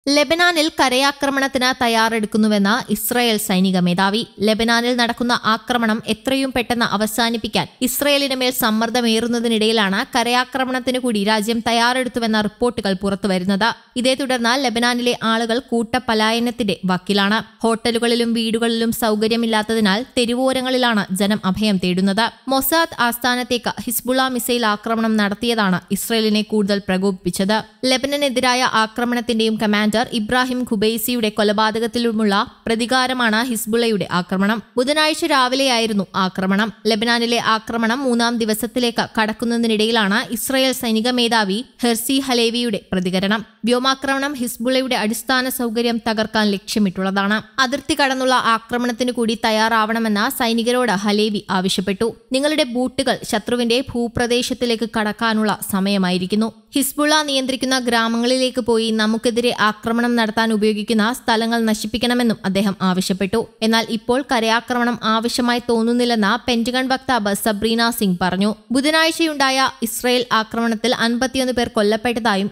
ലെബനാനിൽ കരയാക്രമണത്തിന് തയ്യാറെടുക്കുന്നുവെന്ന് Israel സൈനിക മേധാവി. ലെബനാനിൽ നടക്കുന്ന ആക്രമണം എത്രയും പെട്ടെന്ന് അവസാനിപ്പിക്കാൻ ഇസ്രായേലിന് മേൽ സമ്മർദ്ദമേറുന്നതിനിടയിലാണ് കരയാക്രമണത്തിന് കൂടി രാജ്യം തയ്യാറെടുത്തുവെന്ന റിപ്പോർട്ടുകൾ പുറത്തുവരുന്നത്. ഇതേ തുടർന്ന് ലെബനാനിലെ ആളുകൾ കൂട്ടപലായനത്തിന്റെ വക്കിലാണ്. ഹോട്ടലുകളിലും വീടുകളിലും സൗകര്യമില്ലാത്തതിനാൽ തെരുവോരങ്ങളിലാണ് ജനം അഭയം തേടുന്നത്. മൊസാദ് ആസ്ഥാനത്തേക്ക് ഹിസ്ബുള്ള മിസൈൽ ആക്രമണം നടത്തിയതാണ് ഇസ്രായേലിനെ കൂടുതൽ പ്രകോപിപ്പിച്ചത്. ലെബനനെതിരായ ആക്രമണത്തിന്റെയും കമാൻഡർ ഇബ്രാഹിം ഖുബൈസിയുടെ കൊലപാതകത്തിലുമുള്ള പ്രതികാരമാണ് ഹിസ്ബുള്ളയുടെ ആക്രമണം. ബുധനാഴ്ച രാവിലെയായിരുന്നു ആക്രമണം. ലെബനാനിലെ ആക്രമണം 3-ാം ദിവസത്തിലേക്ക് കടക്കുന്നതിനിടയിലാണ് ഇസ്രായേൽ സൈനിക മേധാവി ഹെർസി ഹലേവിയുടെ പ്രതികരണം. വ്യോമാക്രമണം ഹിസ്ബുള്ളയുടെ അടിസ്ഥാന സൗകര്യം തകർക്കാൻ ലക്ഷ്യമിട്ടുള്ളതാണ്. അതിർത്തി കടന്നുള്ള ആക്രമണത്തിന് കൂടി തയ്യാറാവണമെന്ന് സൈനികരോട് ഹലേവി ആവശ്യപ്പെട്ടു. നിങ്ങളുടെ ബൂട്ടുകൾ ശത്രുവിന്റെ ഭൂപ്രദേശത്തിലേക്ക് കടക്കാനുള്ള സമയമായിരിക്കുന്നു. ഹിസ്ബുള്ള നിയന്ത്രിക്കുന്ന ഗ്രാമങ്ങളിലേക്ക് പോയി നമുക്കെതിരെ ആക്രമണം നടത്താൻ ഉപയോഗിക്കുന്ന സ്ഥലങ്ങൾ നശിപ്പിക്കണമെന്നും അദ്ദേഹം ആവശ്യപ്പെട്ടു. എന്നാൽ ഇപ്പോൾ കരയാക്രമണം ആവശ്യമായി തോന്നുന്നില്ലെന്ന് പെന്റഗൺ വക്താവ് സബ്രീന സിംഗ് പറഞ്ഞു. ബുധനാഴ്ചയുണ്ടായ ഇസ്രായേൽ ആക്രമണത്തിൽ 51 പേർ കൊല്ലപ്പെട്ടതായും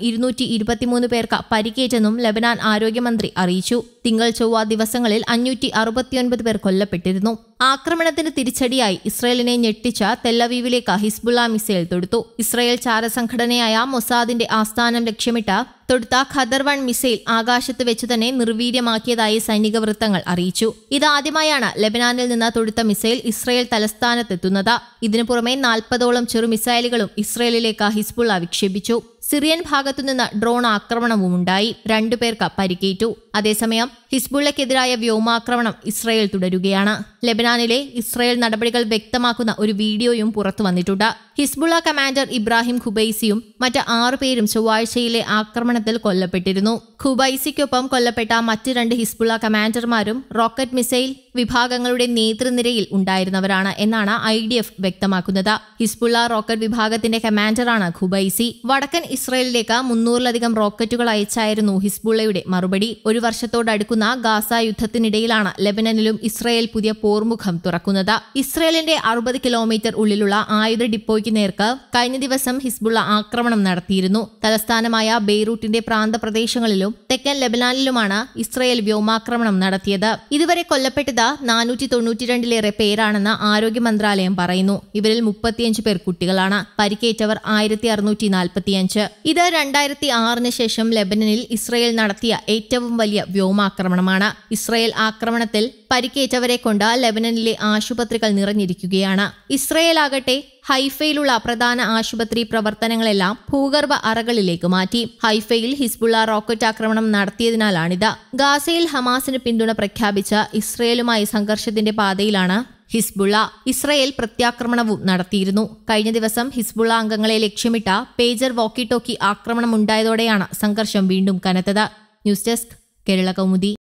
223 പേർക്ക് പരിക്കേറ്റെന്നും ലെബനാൻ ആരോഗ്യമന്ത്രി അറിയിച്ചു. തിങ്കൾ ചൊവ്വ ദിവസങ്ങളിൽ 569 പേർ കൊല്ലപ്പെട്ടിരുന്നു. ആക്രമണത്തിന് തിരിച്ചടിയായി ഇസ്രായേലിനെ ഞെട്ടിച്ച തെല്ലവീവിലേക്ക് ഹിസ്ബുള്ള മിസൈൽ തൊടുത്തു. ഇസ്രായേൽ ചാരസംഘടനയായ മൊസാദിന്റെ ആസ്ഥാനം ലക്ഷ്യമിട്ട് തൊടുത്ത ഖദർ-1 മിസൈൽ ആകാശത്ത് വെച്ച് തന്നെ നിർവീര്യമാക്കിയതായി സൈനിക വൃത്തങ്ങൾ അറിയിച്ചു. ഇതാദ്യമായാണ് ലെബനാനിൽ നിന്ന് തൊടുത്ത മിസൈൽ ഇസ്രായേൽ തലസ്ഥാനത്തെത്തുന്നത്. ഇതിനു പുറമെ 40ഓളം ചെറു മിസൈലുകളും ഇസ്രായേലിലേക്ക് ഹിസ്ബുള്ള വിക്ഷേപിച്ചു. സിറിയൻ ഭാഗത്തുനിന്ന് ഡ്രോൺ ആക്രമണവുമുണ്ടായി. 2 പേർക്ക് പരിക്കേറ്റു. അതേസമയം ഹിസ്ബുള്ളക്കെതിരായ വ്യോമാക്രമണം ഇസ്രായേൽ തുടരുകയാണ്. ലെബനാനിലെ ഇസ്രായേൽ നടപടികൾ വ്യക്തമാക്കുന്ന ഒരു വീഡിയോയും പുറത്തു വന്നിട്ടുണ്ട്. ഹിസ്ബുള്ള കമാൻഡർ ഇബ്രാഹിം ഖുബൈസിയും മറ്റ് 6 പേരും ചൊവ്വാഴ്ചയിലെ ആക്രമണത്തിൽ കൊല്ലപ്പെട്ടിരുന്നു. ഖുബൈസിക്കൊപ്പം കൊല്ലപ്പെട്ട മറ്റ് 2 ഹിസ്ബുള്ള കമാൻഡർമാരും റോക്കറ്റ് മിസൈൽ വിഭാഗങ്ങളുടെ നേതൃനിരയിൽ ഉണ്ടായിരുന്നവരാണ് എന്നാണ് IDF വ്യക്തമാക്കുന്നത്. ഹിസ്ബുള്ള റോക്കറ്റ് വിഭാഗത്തിന്റെ കമാൻഡറാണ് ഖുബൈസി. വടക്കൻ ഇസ്രായേലിലേക്ക് 300-ലധികം റോക്കറ്റുകൾ അയച്ചായിരുന്നു ഹിസ്ബുള്ളയുടെ മറുപടി. 1 വർഷത്തോടടുക്കുന്ന ഗാസ യുദ്ധത്തിനിടയിലാണ് ലെബനനിലും ഇസ്രായേൽ പുതിയ പോർമുഖം തുറക്കുന്നത്. ഇസ്രായേലിന്റെ 60 കിലോമീറ്റർ ഉള്ളിലുള്ള ആയുധ ഡിപ്പോയ്ക്ക് നേർക്ക് കഴിഞ്ഞ ദിവസം ഹിസ്ബുള്ള ആക്രമണം നടത്തിയിരുന്നു. തലസ്ഥാനമായ ബെയ്റൂട്ടിന്റെ പ്രാന്തപ്രദേശങ്ങളിലും തെക്കൻ ലെബനാനിലുമാണ് ഇസ്രായേൽ വ്യോമാക്രമണം നടത്തിയത്. ഇതുവരെ കൊല്ലപ്പെട്ടത് 492-ലേറെ പേരാണെന്ന് ആരോഗ്യ മന്ത്രാലയം പറയുന്നു. ഇവരിൽ 35 പേർ കുട്ടികളാണ്. പരിക്കേറ്റവർ 1645. ഇത് 2006-ന് ശേഷം ലെബനനിൽ ഇസ്രായേൽ നടത്തിയ ഏറ്റവും വലിയ വ്യോമാക്രമണമാണ്. ഇസ്രായേൽ ആക്രമണത്തിൽ പരിക്കേറ്റവരെ കൊണ്ട് ലെബനനിലെ ആശുപത്രികൾ നിറഞ്ഞിരിക്കുകയാണ്. ഇസ്രായേലാകട്ടെ ഹൈഫയിലുള്ള പ്രധാന ആശുപത്രി പ്രവർത്തനങ്ങളെല്ലാം ഭൂഗർഭ അറകളിലേക്ക് മാറ്റി. ഹൈഫയിൽ ഹിസ്ബുള്ള റോക്കറ്റ് ആക്രമണം നടത്തിയതിനാലാണിത്. ഗാസയിൽ ഹമാസിന് പിന്തുണ പ്രഖ്യാപിച്ച ഇസ്രായേലുമായി സംഘർഷത്തിന്റെ പാതയിലാണ് ഹിസ്ബുള്ള. ഇസ്രായേൽ പ്രത്യാക്രമണവും നടത്തിയിരുന്നു. കഴിഞ്ഞ ദിവസം ഹിസ്ബുള്ള അംഗങ്ങളെ ലക്ഷ്യമിട്ട പേജർ വോക്കി ടോക്കി ആക്രമണം ഉണ്ടായതോടെയാണ് സംഘർഷം വീണ്ടും കനത്തത്. News desk Kerala Kaumudi.